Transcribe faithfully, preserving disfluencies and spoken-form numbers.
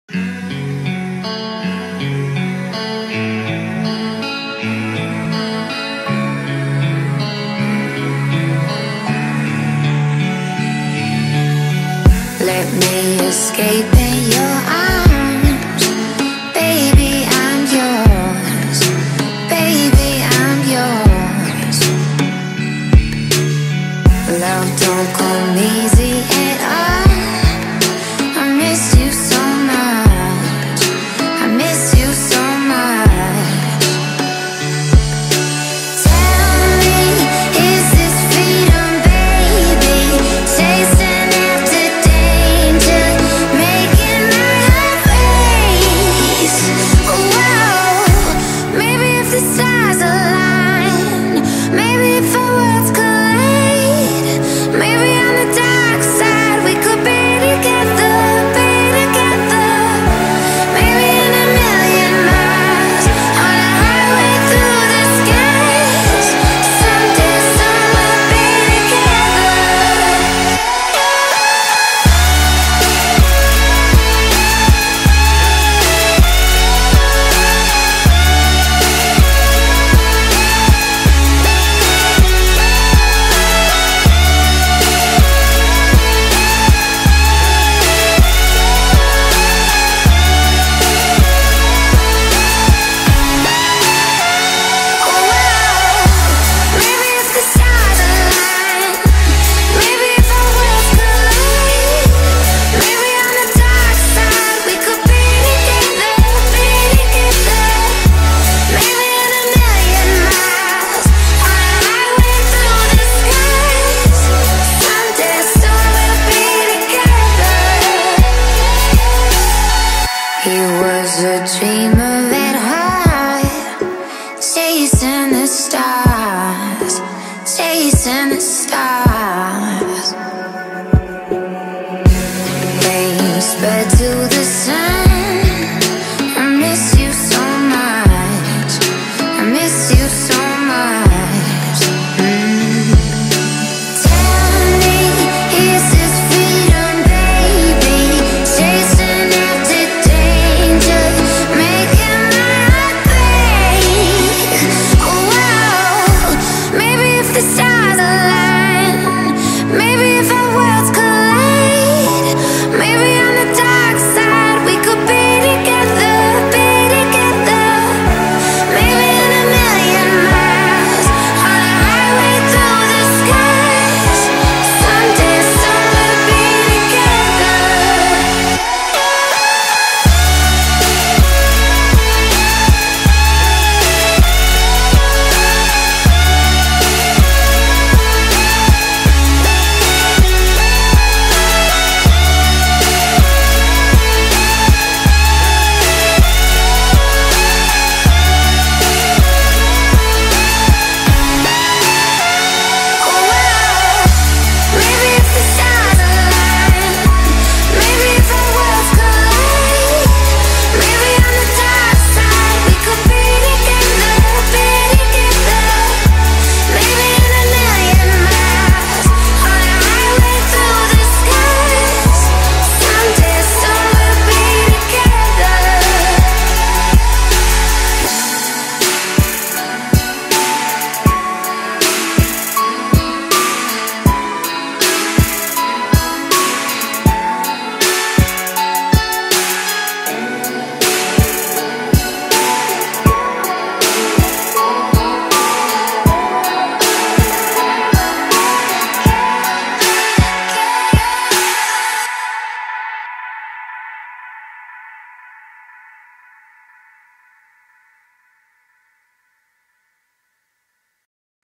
Let me escape in your arms. Baby, I'm yours. Baby, I'm yours. Love don't come easy at all. I miss you so much. I miss you so much. Tell me, is this freedom, baby? Chasing after danger, making my heart race. Whoa, maybe if the stars align, maybe if our worlds collide, maybe on the dark side we could be together, be together. Maybe in a million miles, on a highway through the skies, someday soon we'll be together. Maybe if the stars align, maybe if our worlds collide, maybe on the dark side we could be together, be together. Maybe in a million miles, on a highway through the skies, someday soon we'll be together. He was a dreamer at heart, chasing the stars, chasing the stars. Flames spread to the sun.